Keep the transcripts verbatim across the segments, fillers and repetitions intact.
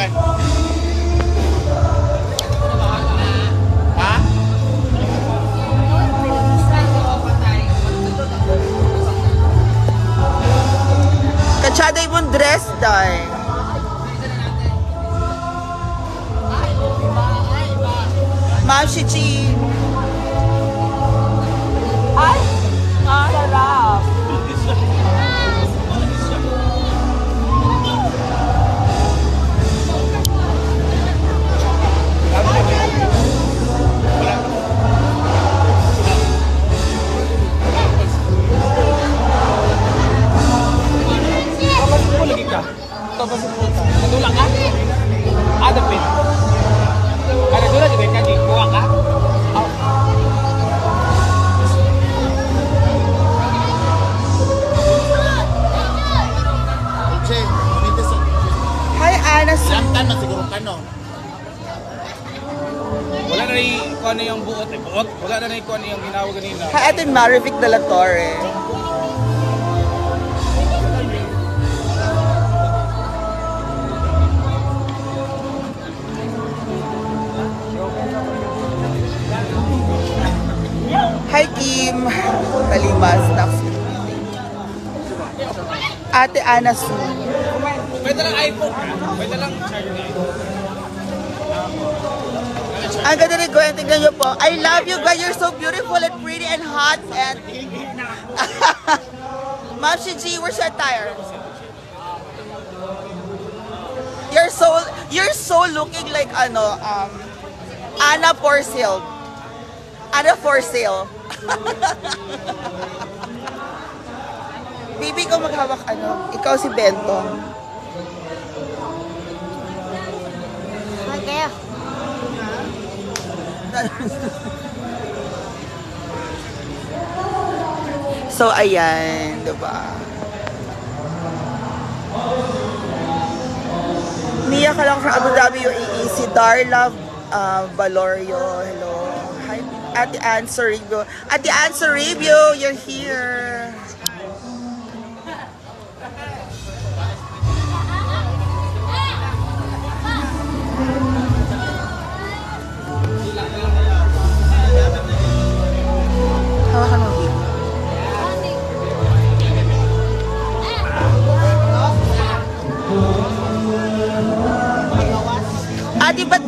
Ha? Katsaday mong dress, day. Ma'am Shichi. Ay! Ah, sarap. Tapos po lagi ka. Tapos po ka. Natulak ka? Ah, dapit. Kada doon lagi ka, kuha ka? Hi, Ana. Lantan na siguro ka, no? Wala na rin kung ano yung buot eh. Buot? Wala na rin kung ano yung ginawa ganina. Hi, Atin Marivic de la Torre. Hi, Kim. Kalimas. Ate Ana Su. Pwede lang iPhone ka. Pwede lang charge na iPhone. Ang ganda rin ko. Tingnan nyo po. I love you guys. You're so beautiful and pretty and hot. And Ma'am Shiji, where's your attire? You're so, you're so looking like ano, um, Anna for sale. Anna for sale. Baby ko maghawak ano. Ikaw si Bento. Okay. So, ayan, diba? Nia ka lang from Abu Dhabi, U A E. Si Darla uh, Valorio. Hello. Hi, Ate Ann Soribio. Ate Ann Soribio, you're here. Hawakan mo, baby. Ate, ba't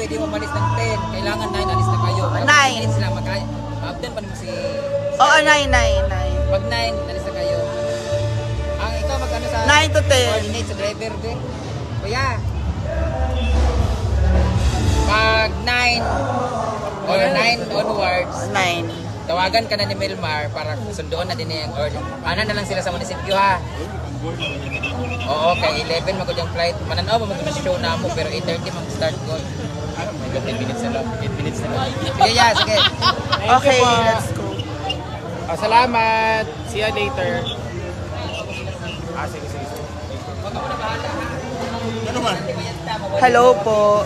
pwede mo malis ng ten. Kailangan nine, alis na kayo. Nine. Minutes lang magkaya. Abdan pa naman si... Oo, nine, nine, nine. Pag nine, alis na kayo. Ang ikaw mag-ano sa... nine to ten. Coordinate sa driver, be. Kuya. Pag nine or nine onwards, nine. tawagan ka na ni Melmar para sundoon na din yung or ano na lang sila sa munisipyo ha. Oo, kay eleven magod yung flight. Mananaw mo magod show na mo pero eight thirty mag-start ko. fifteen minutes na lang. eight minutes na lang. Sige, yeah, sige. Okay, let's go. Ah, salamat. See you later. Ah, sige, sige. sige. Hello po.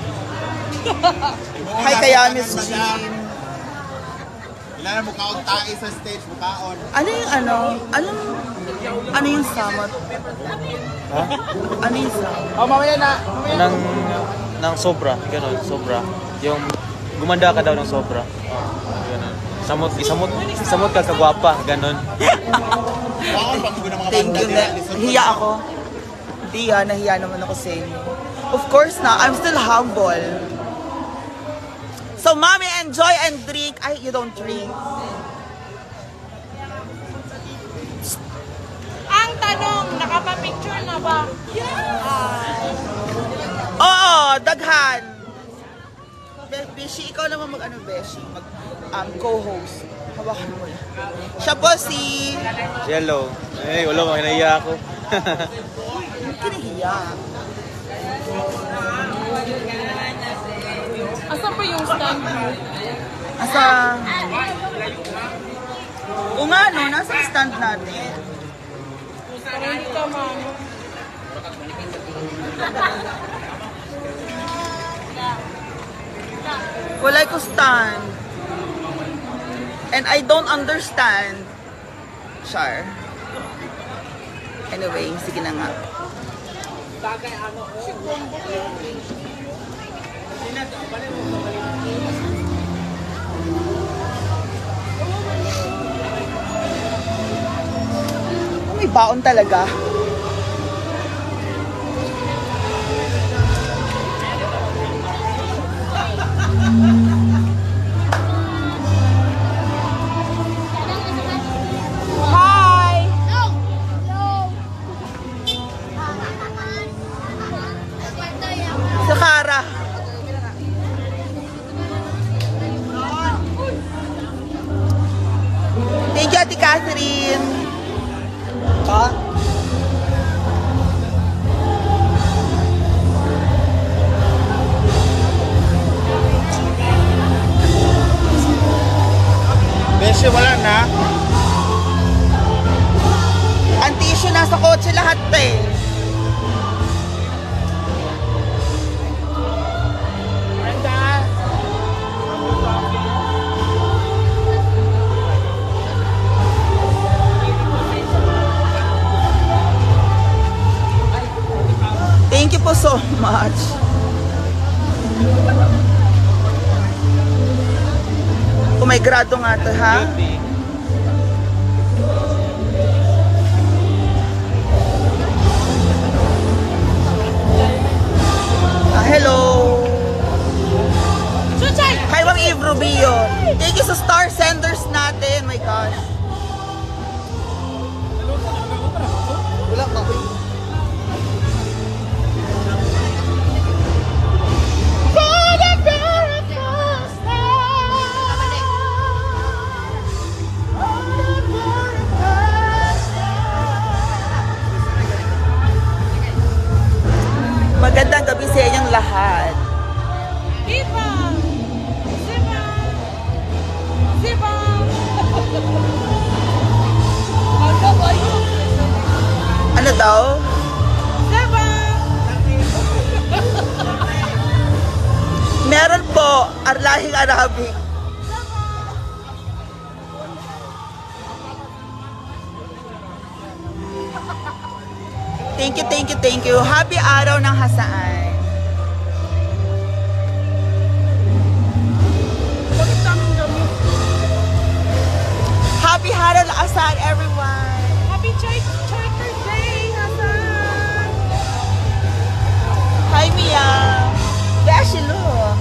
Hi kaya Miss Jean. Ilan mo kaon tae sa stage, mukaon. Ano yung ano? Anong, ano yung samot? Ha? Ano yung samot? Oh, mamaya na. Mamaya na. Nang, nang sobra, ganun, sobra. Yung gumanda ka daw ng sobra. Ganun. Samot, isamot, isamot ka kagwapa, ganun. Mukaon pag mo ng mga Thank banda you. nila, Na, listen hiya ako. Hiya, nahiya naman ako sa inyo. Of course na, I'm still humble. So, mommy, enjoy and drink. Ay, you don't drink. Ang tanong, nakapapicture na ba? Oo, daghan. Be- Beshi, ikaw naman mag-ano, Beshi? Mag, um, co-host. Hawakan mo yan. Siya po si... Hello. Eh, wala mo, hinaiya ako. Kinihiya. Asan pa yung stand mo? Asa... O nga, no? Nasa ang stand natin. Para hindi ka mano. Wala ko stand. And I don't understand. Char. Anyway, sige na nga. Oh, may baon talaga. Hi! Sa Kara. Thank you, Ate Catherine. Ha? Beshi, wala na. Ang tissue nasa kotse lahat eh. Brenda. Thank you po so much. Kung may grado nga to, ha? Ah, hello. Chuchay! Hi, Ma'am Eve Rubio. Thank you sa star senders natin. My gosh. Wala ka. Magandang gabi sa inyong lahat. Diba? Diba? Diba? Ano ba yun? Ano daw? Diba? Meron po, Arlahing Arabic. Thank you, thank you, thank you. Happy araw ng hasaan. Bakit tamang damit? Happy araw ng hasaan, everyone. Happy Char- Charter Day, Hasan! Hi, Mia. Beshi, look.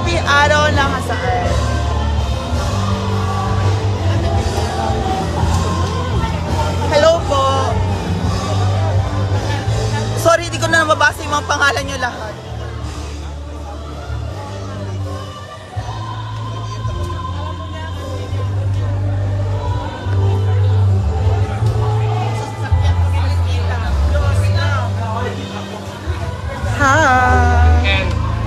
Happy araw ng hasaan. Hello po. Sorry, hindi ko na nababasa yung mga pangalan nyo lahat. Hi.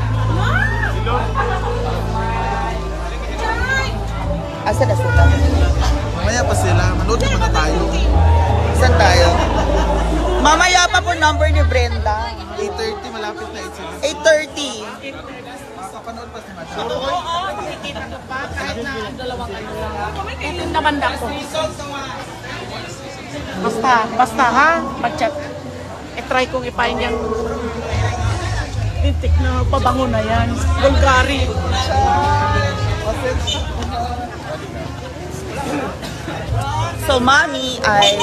Asa na sila? Mamaya pa sila. Manood naman na tayo. Saan tayo? Mamaya pa po number ni Brenda. eight thirty, malapit na eight sila. eight thirty. Panood pa si Madam. Itin naman ako. Basta, basta ha, mag-chat. I-try kong ipain yung lintik na pabango na yan. Bulgari. So, mami ay...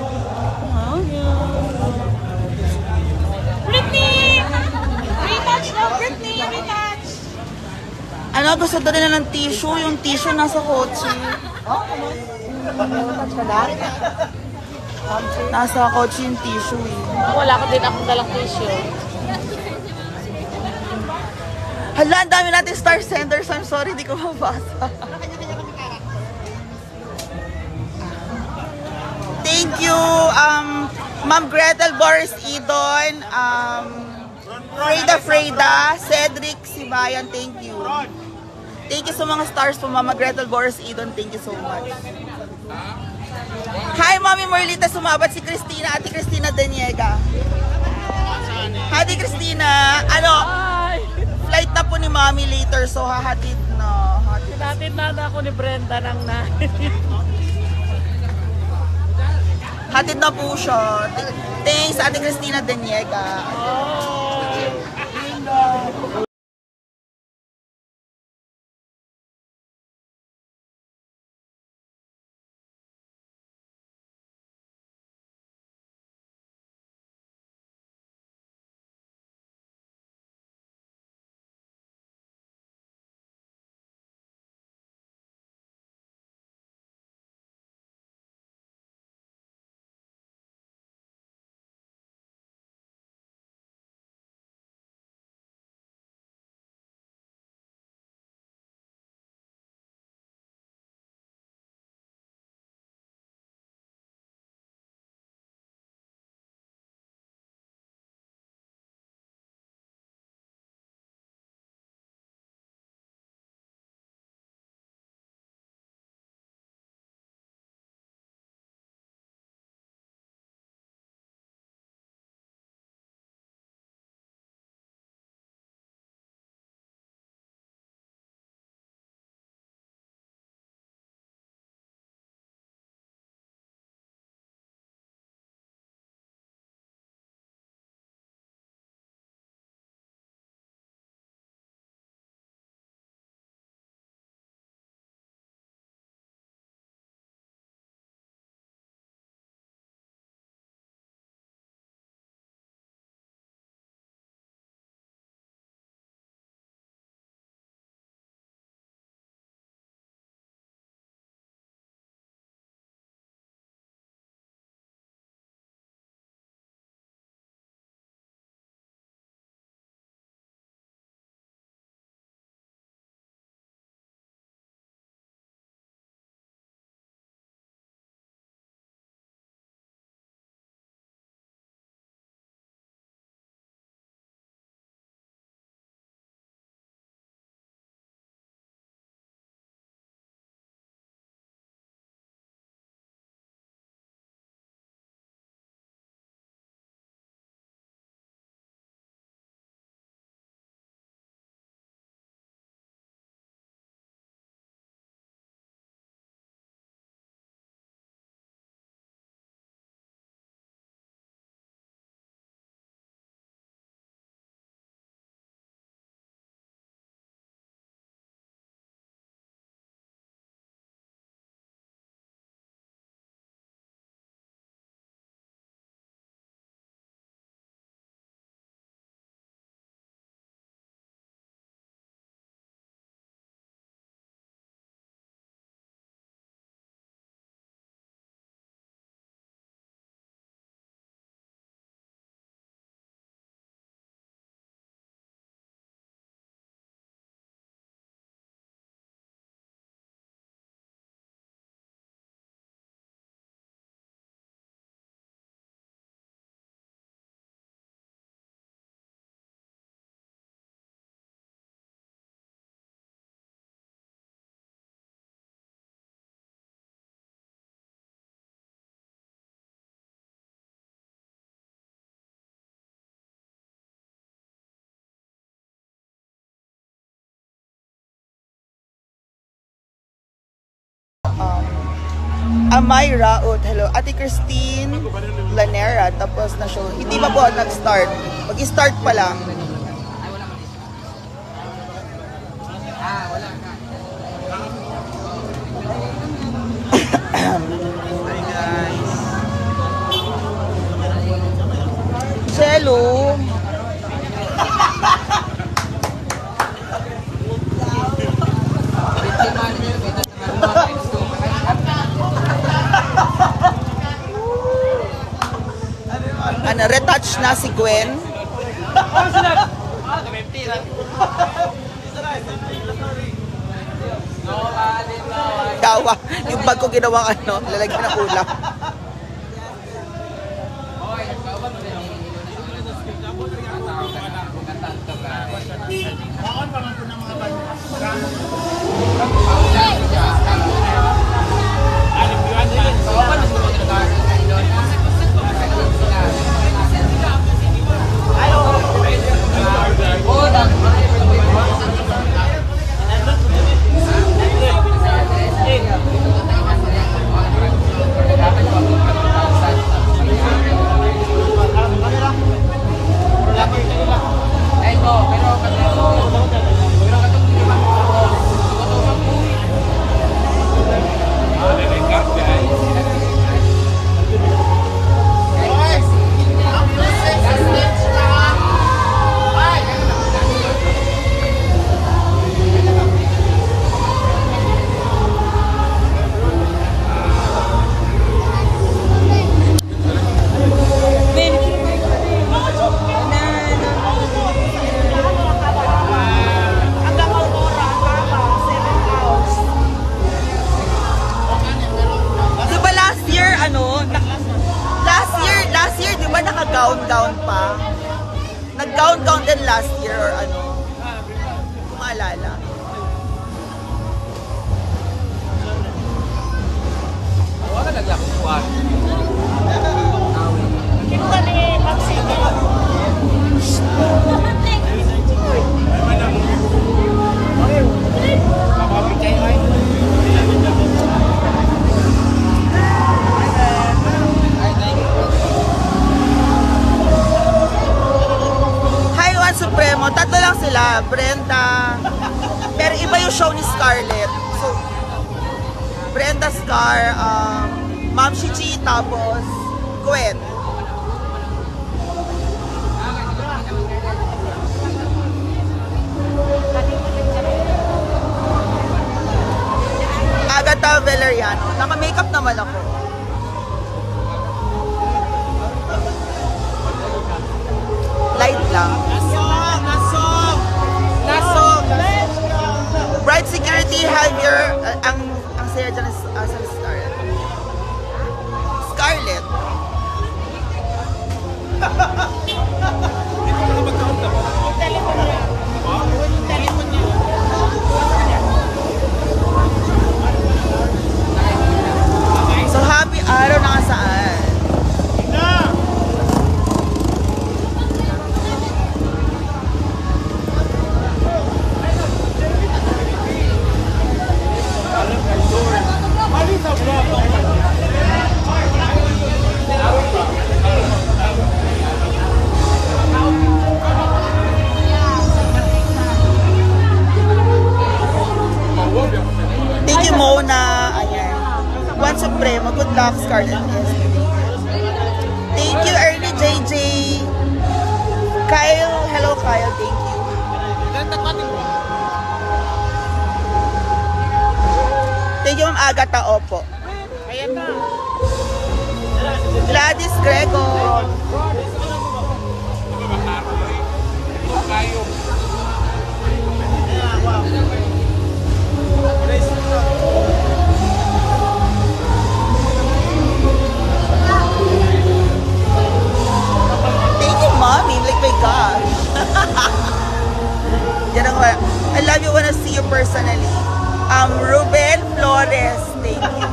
Britney! Retouch daw, Britney! Retouch! Ano, gusto daw nila ng tissue. Yung tissue nasa kotse. Nasa kotse yung tissue eh. Wala ko din akong dalang tissue. Hala, ang dami natin star senders. I'm sorry, di ko mabasa. Thank you, um, Ma'am Gretel Boris Idon, um, Freda Freda, Cedric Sibayan, thank you. Thank you sa mga stars po, Mama Gretel Boris Idon, thank you so much. Hi, Mami Merlita, sumabat si Christina, Ate Christina Daniega. Ate Christina, ano, flight na po ni Mami later, so hahatid na. Hahatid. Sinatid na na ako ni Brenda ng na. Hatid na po siya. Thanks, Ate Christina Daniega. Oh. Amay Raut, hello. Ate Christine Lanera, tapos na show. Hindi pa po nag-start. Mag-start pa lang. Ah, wala ka. Cello. Ano, retouch na si Gwen. Gawa. Yung bag ko ginawang ano, lalagyan ng ulam. Gown-gown pa. Nag-gown-gown din last year or ano. Kung maalala. Wala naglakuan. Kinuha ni Maxine. Supremo, tatlo lang sila, Brenda, pero iba yung show ni Scarlett. So, Brenda, Scar, um, Ma'am Shichi, tapos Gwen. Agatha Valeriano, naka-makeup naman ako. Light lang. Bright security, have your, uh, ang, ang saya dyan is uh, sa Scarlett. Scarlett. So happy araw na nga saan. Thank you, Mona. Ayan. Juan Supremo. Good luck, Scarlett. Yes. Thank you, Ernie J J. Kyle. Hello, Kyle. Thank you. Thank you, Ma'am Agatha. Opo. Ayan na. Gladys Grego. Thank you, Mommy. Like, my gosh. Yan ang, I love you, wanna see you personally. Um, Ruben Flores. Thank you.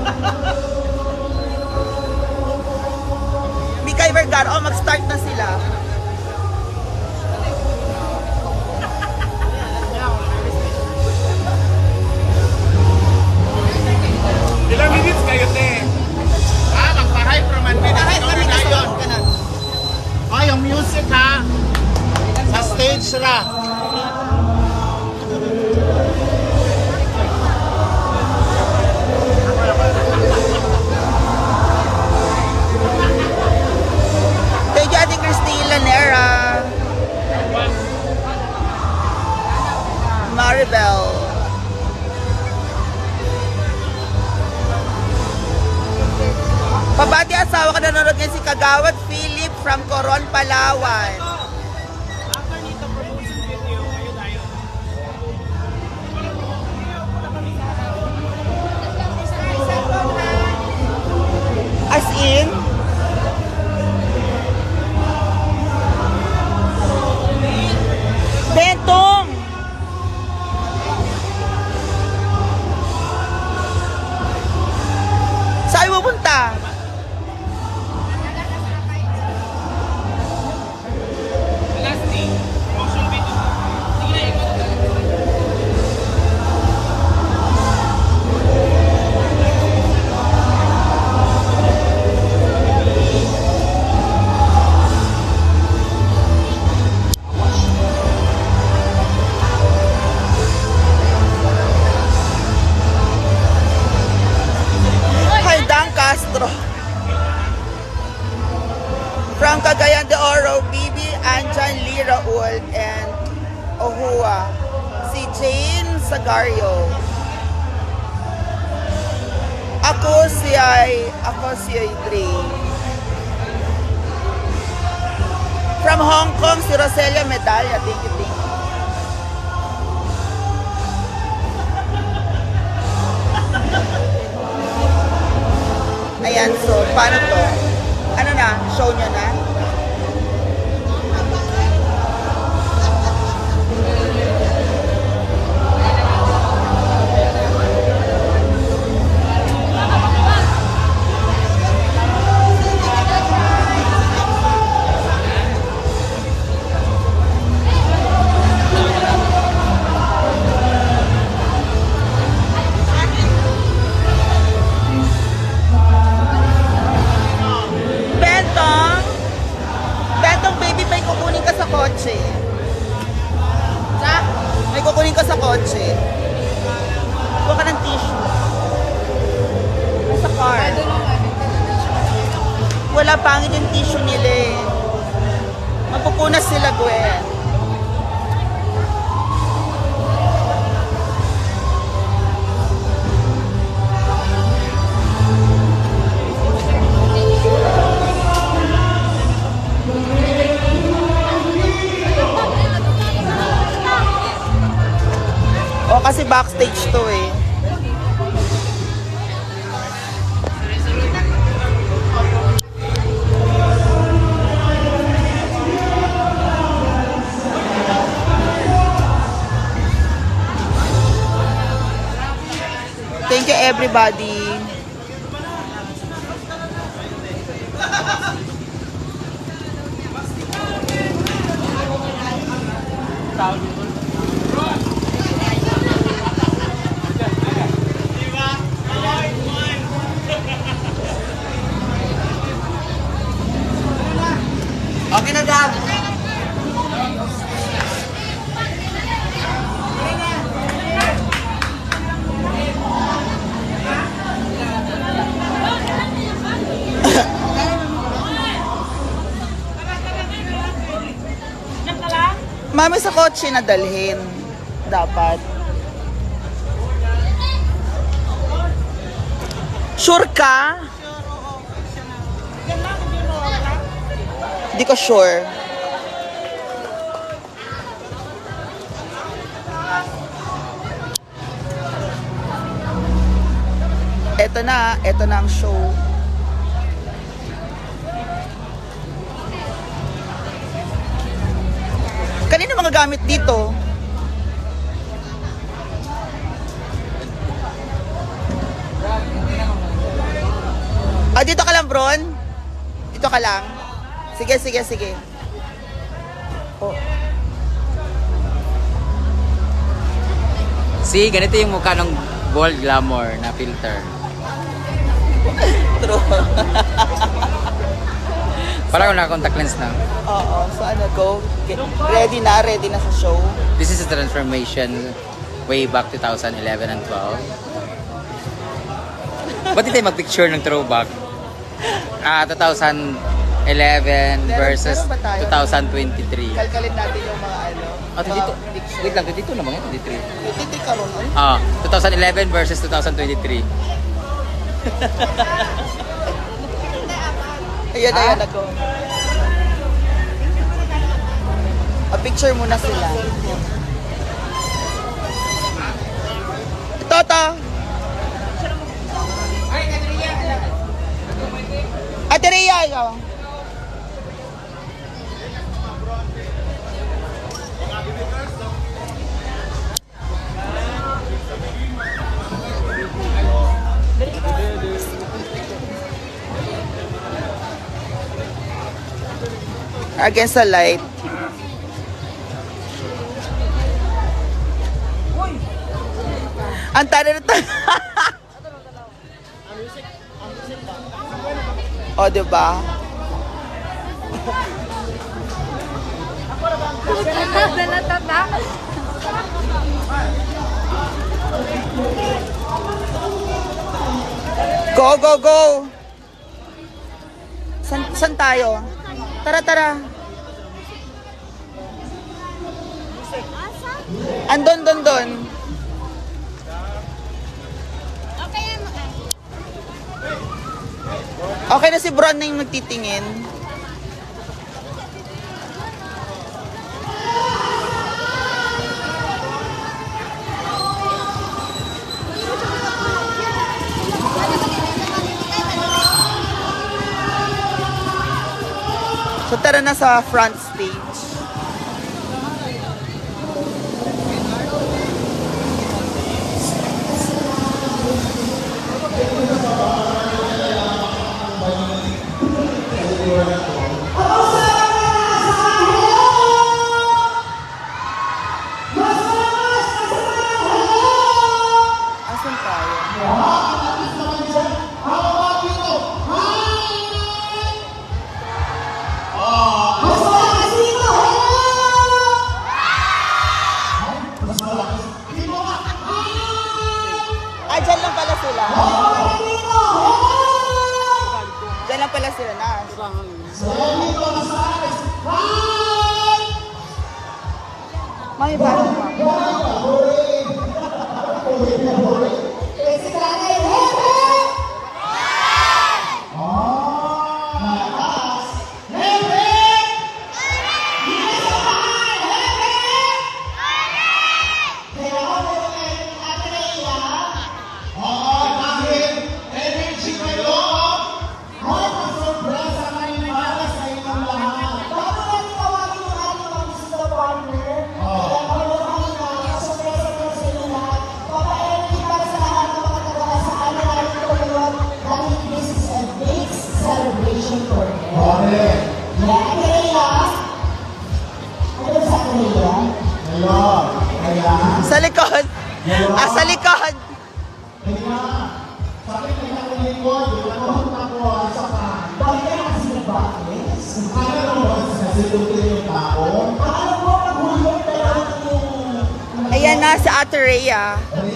Mikay Vergara. Oh, mag-start na sila. Ilang minutes kayo, te? Pati asawa ka nanonood ngayon si Kagawad Philip from Coron, Palawan. After nito promotion video, kayo tayo. As in, Bentong! Saan mo punta? Last thing, promotion video. Sige na, ikot. Haydang Castro. From Cagayan de Oro, Bibi, Anjan, Lee, Raul, and Ohua. Si Jane Sagario. Ako si ay, ako si ay Dre. From Hong Kong, si Roselia Medalla. Thank you, thank you. Ayan, so, paano to? Ano na? Show nyo na? Bentong! Bentong, baby, may kukunin ka sa kotse. Sa? May kukunin ka sa kotse. Kuha ka ng tissue. Sa car. Wala, pangit yung tissue nila eh. Mapupunas sila, Gwen. O, kasi backstage to eh. Thank you, everybody. Okay na, Dad. Mami, sa kotse na dalhin. Dapat. Sure ka? Hindi ko sure. Eto na, eto na ang show. Kanino mga gamit dito? Ah, dito ka lang, Bron? Dito ka lang? Sige, sige, sige. Oh. See, ganito yung mukha ng Bold Glamour na filter. True. Parang wala contact lens na. Oo, so ano, go. Get ready na, ready na sa show. This is a transformation way back two thousand eleven and twelve. Ba't di tayo mag-picture ng throwback? Ah, two thousand eleven Meron- versus meron ba tayo? two thousand twenty-three. Kalkalin natin yung mga ano. Ah, dito. Wait lang, dito naman yan, dito. Titi ka ron, ano? Ah, twenty eleven versus two thousand twenty-three. Ayan, Ha? ayan ako. A picture muna sila. Ito, ito. Ate Rhea, ikaw. Against the light. Ang tara na tara. O, diba? Go, go, go! San, san tayo? Tara, tara. Andon, don, don. Okay na si Bron na yung nagtitingin. So tara na sa front stage. Asan tayo? Ay, dyan lang pala sila. Dyan lang pala sila na. Mami, parang sa likod. Ah, sa likod. Ayan na si Ate Rhea.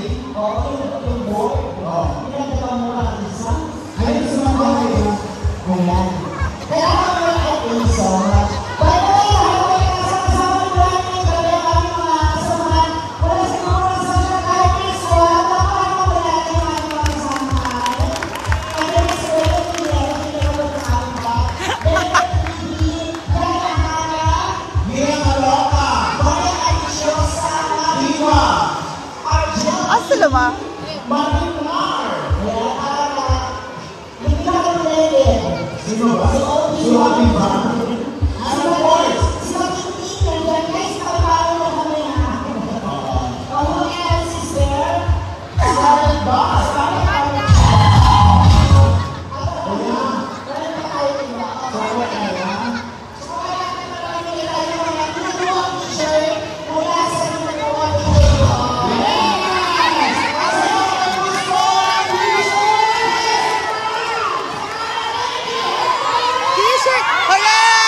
Asa lama? T-shirt! Hooray!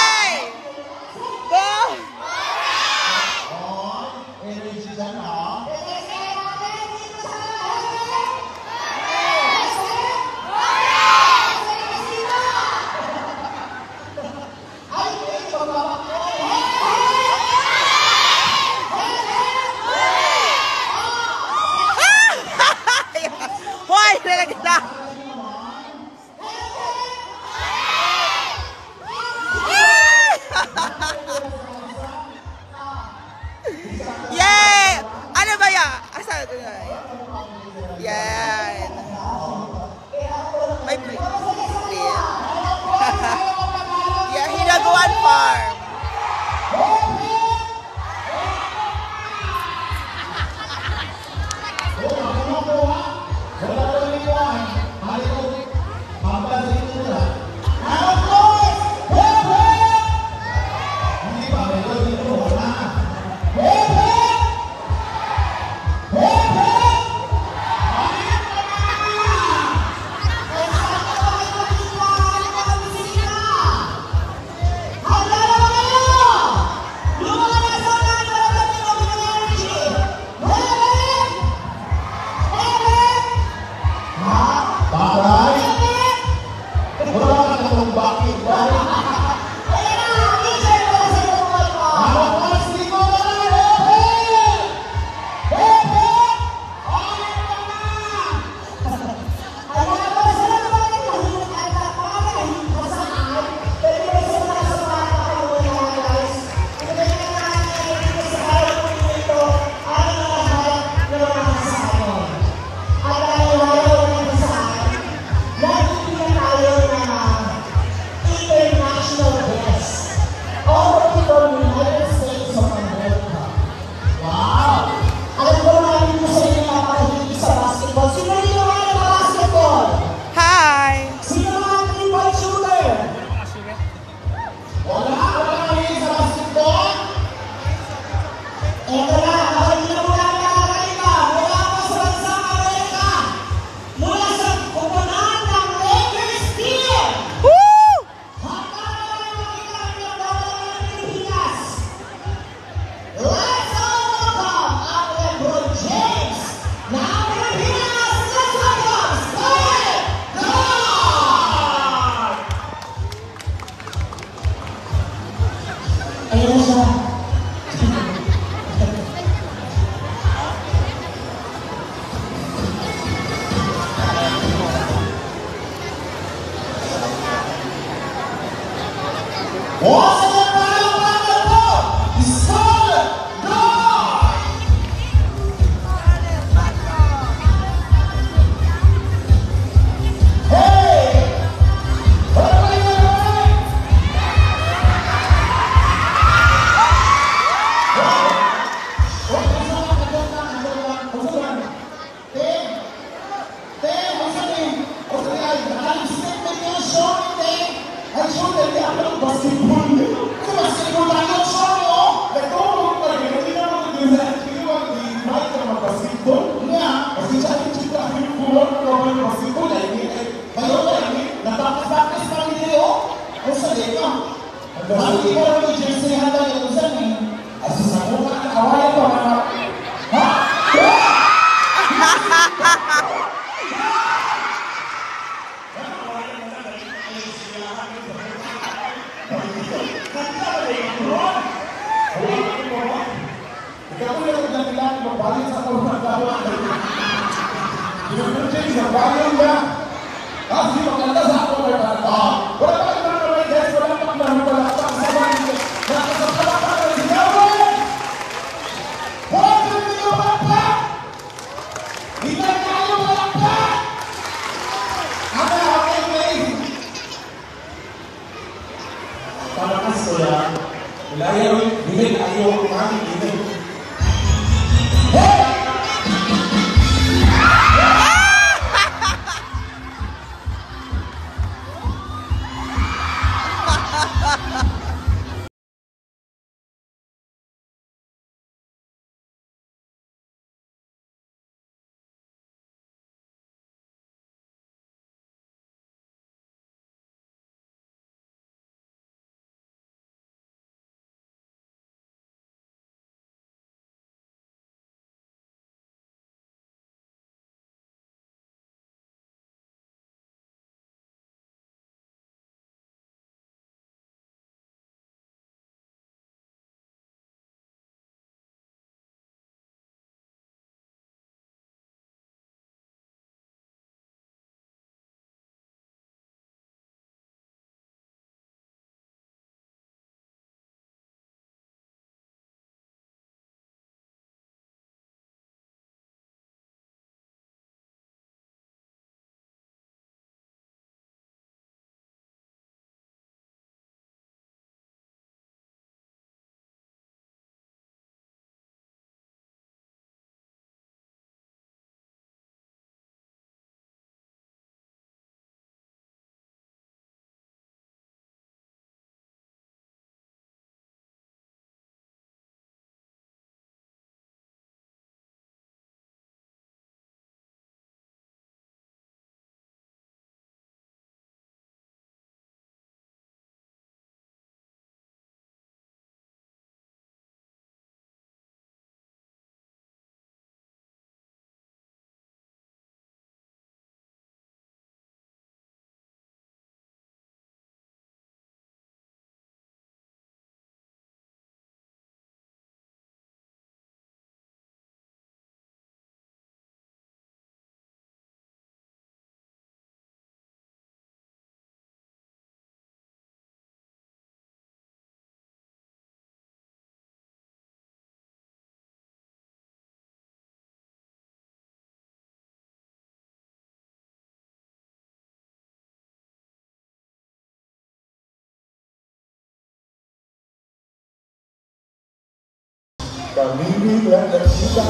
Kami bilang kita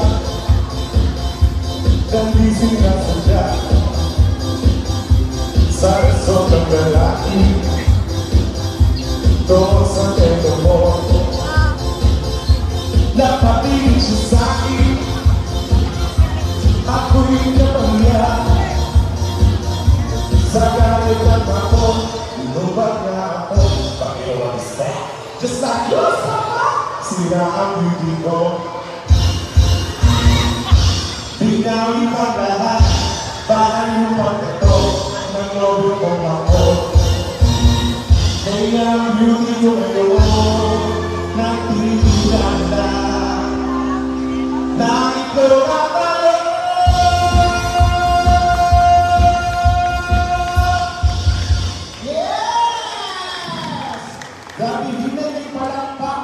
dan di sini saja saya seorang lelaki dosa temor dapat disusai aku ingin melihat segala kata lupakan aku pakai wanita just like yourself. Sila ang beauty ko Binawi pa lahat Bahan yung pagkato Ng lobo kong ako Kaya ang beauty ko ngayon Nagtitigan na Na ikaw ang pala Yes! Dati hinay palakpak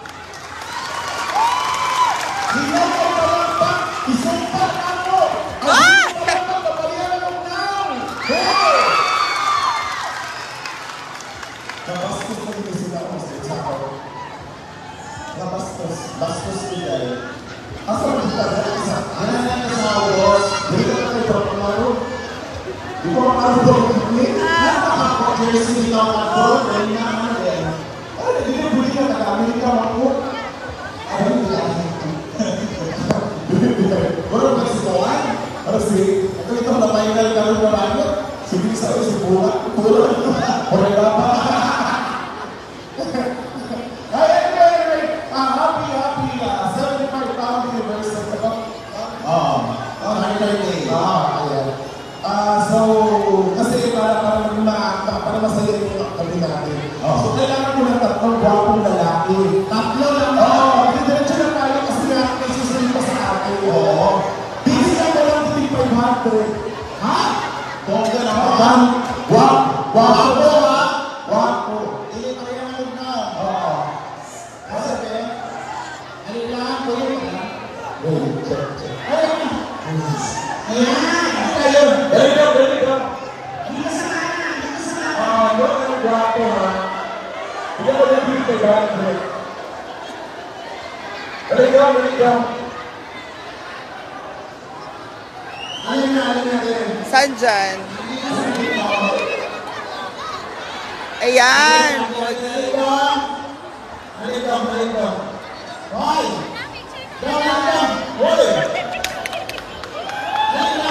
bastos kita ya. Asal kita bisa, anak-anak sahabat, mereka kan berpengaruh. Di bawah pengaruh ini, apa kok jadi sini tahu apa dari mana ya? Ada jadi berikan ke Amerika mampu, ada yang tidak. Baru kasih kawan, harus sih. Itu kita udah main dari kalau udah banyak, sebisa harus pulang, pulang, oleh bapak. birthday. Ah, ayan. Ah, so, kasi para para ma, para masaya yung kami natin. So, kailangan mo ng tatlong gwapong lalaki. Tatlo lang? Oo, diretso na tayo kasi nga nasusunod pa sa atin. Oo. Hindi na mo lang five hundred. Ha? Bongga naman. Wap, wapo ha? Wapo. Hindi pa kaya natin na. Oo. Kasi, ano lang, tuloy na. Wait, check, check. Ayan. Ayan. Ayun. There you go, there you go. Hindi sa mana, hindi sa mana. Ah, no, ano guwapo ha. Hindi ko na dito kay Brad. There you go, there you go. Ayun na, ayun na, ayun. Saan dyan? Ayan. Halika. Halika, halika. Hoy! Halika! Hoy! Halika!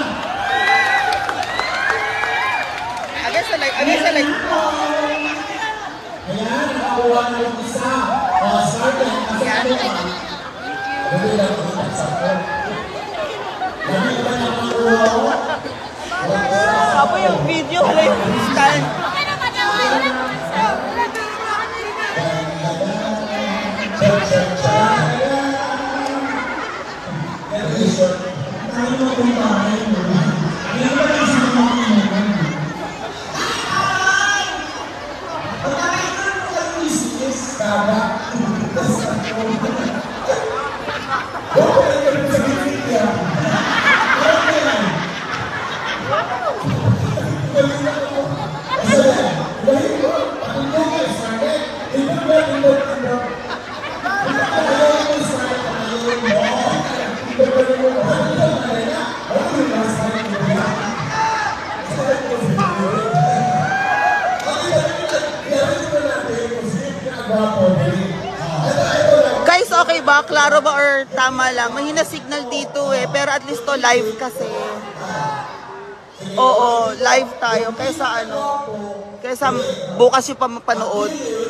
Agad sa like, agad sa like. Ayan, nakakuha na yung isa. O, sergeant, kasama ka. Dali lang ito sa sakot. Dali ba na makuha? Apo yung video, hala yung stand. Check, check, check. Tayo mo kung bakit mo. Hindi ba lang sa mga mga Guys, okay ba? Klaro ba or tama lang? Mahina signal dito eh. Pero at least to live kasi. Oo, live tayo. Kaysa ano, kaysa bukas yung pamapanood.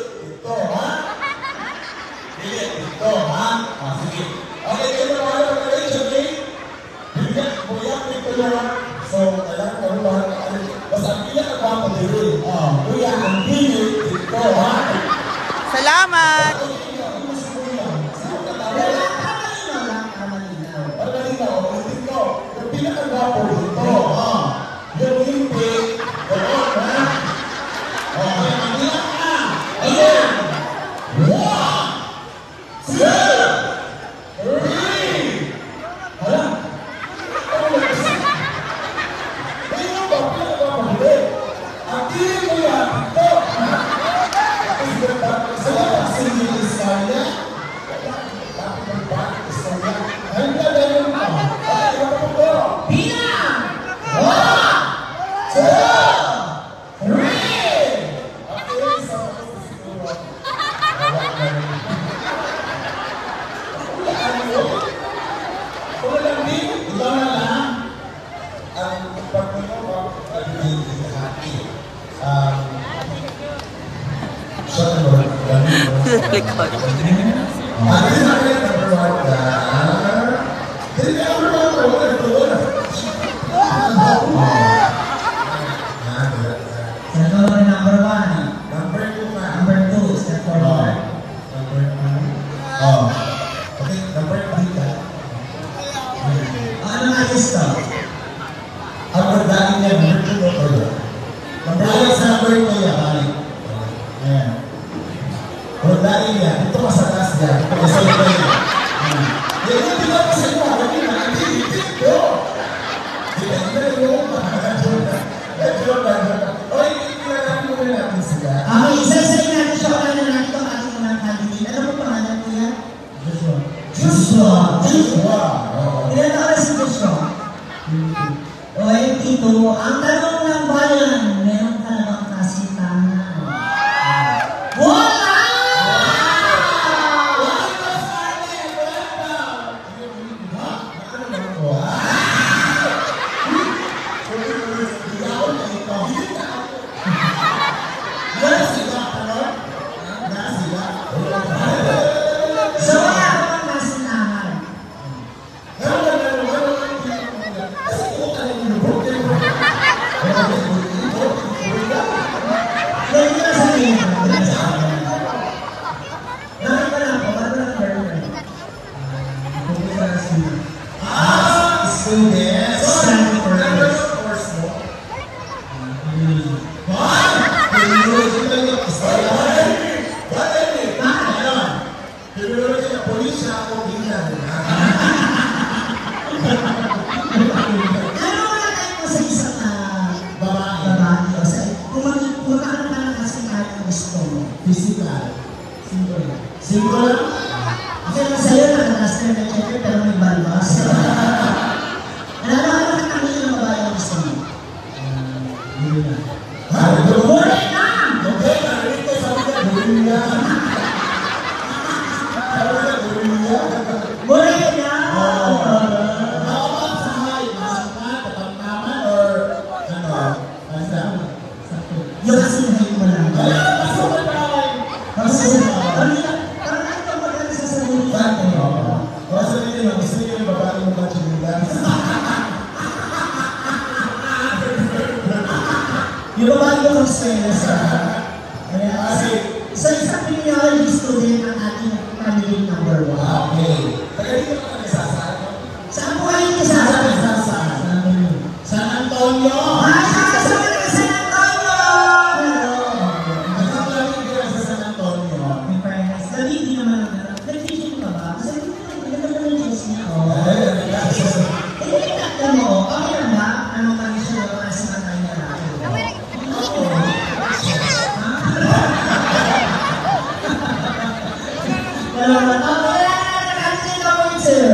So, alam ko ba? Basta pila ka ba dito? Ah, kuya, ang pili dito, ha? Salamat! Likod. Number one. Number two. Number two is the forward. Number two. Oh. Okay, number three ka. Ano nga is to? Ang pagdaan niya, number two o forward? Number one sa number two yan, balik. Ayan. Pagdaan niya, ito masakas niya. Ito masakas niya. Yan yung pinapasal mo. Hindi na, hindi, hindi, ito. Hindi na, hindi na, yung Oy, kinalaman mo na natin sila. Okay, isa-isay natin siya. Wala na natin itong ating unang candidate. Ano po pangalan ko yan? Joshua. Joshua. Joshua. Ilan taon na si Joshua? O, yung tito, ang tanong ng bayan, meron ka na bang kasintahan? Wala! Kasi Simple lang. Kasi naman sa'yo, nakakaster na checker, pero may balbas. Nalala ka kami yung babae ang gusto mo. Yun na. Muli na! Okay, narinig ko sa mga gorilla. Muli na! Nakapag sa hay, masama, kapagnaman, or ano? Basta? Yung kasi nahin mo lang. Wala, masama tayo. Kasi, ano yan? Parang ano ba maganda sa sarili natin? Basta nila yung gusto nila yung babae mo ba chinilas? Yung babae ko ng stress. Kaya kasi, isa-isang piniyari student ang ating family number one. Okay. Taga dito ka na sasaan? Saan po kayo nisasabit? San Antonio! Ay, sasabit ka San Antonio! Nagsasabi ka sa San Antonio. May fairness. Dali, hindi naman ang gano'n. Nag-fishing ka ba? Kasi hindi naman ang Diyos niya. Hindi ka alam mo, kami na ba? Anong kami siya yung kasi matay na natin? Wala ba? Ah, wala na nakasin ako yun, sir.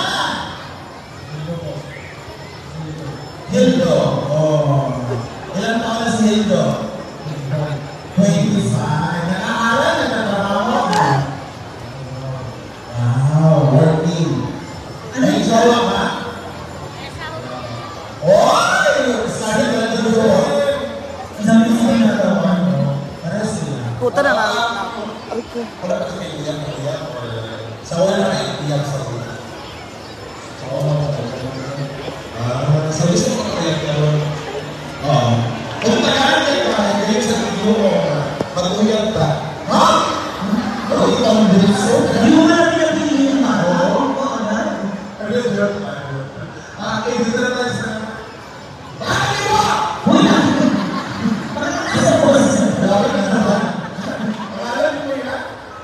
Hildo. Oh. Ilan taon na si Hildo? twenty-five. Nag-aaral, nagtatrabaho. Wow, working. May jowa ba? Oy! Sabi ka na doon. Sabi ko na ito. Para sila. Puta na nga. Wala ba ito kayo iyak na iyak? Sa wala na kayo iyak sa ulo? Sa wala na kayo. Ah, sa gusto ko kayo kayo. Oo. Kung tagaan kayo ka, kayo sa video mo, mag-uyak ka. Ha? Ano ito ang bilis? Hindi mo ba na pinagpiliin yung mata? Oo, agad. Ano yung joke? Ah, okay, dito na tayo sa... Bakit mo? Uy, bakit nasa boss? Bakit na naman? Pangalan mo yan?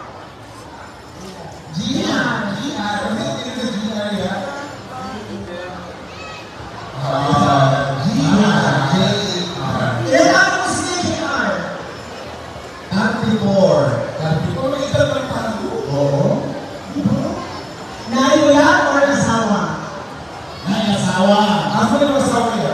G R. G R. Ano yung tingin sa G R yan? Ah, G R. J R. Ilan ako mo si J R? thirty-four. thirty-four. May ilan pa tayo? Oo. Nahiwala or asawa? May asawa. Asa na yung asawa niya?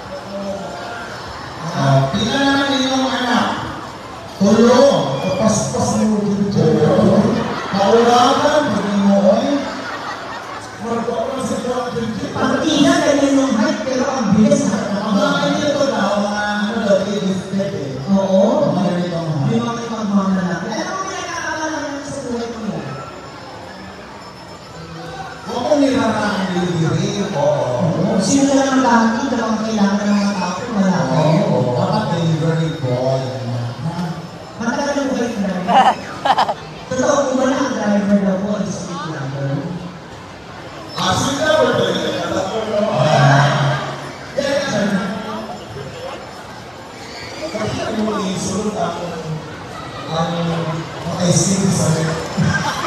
Ah, tingnan naman ninyong anak. Tulong. Kapaspas mo dito. Maulakan. Hindi mo oy. Maragpapan sa ito ang dito. Ang ina, ganyan yung height, pero ang bilis na Ang mga ganito na, mga ano daw, i-respect eh. Oo. Mga ganito ang mga. Hindi mo kayo magmamalaki. Alam mo, pinag-aakalan lang sa buhay ko yan. Huwag mo niraraan dili-dili. Oo. Sino lang ang laki, dalawang kailangan ng mga tao, malaki. Oo. Dapat delivery boy. Matagal na po kayo driver. Totoo po ba na ang driver na po ay street number? Asin ka ba? Alam ko na. Kasi ano mo isulot ang ang mga isip sa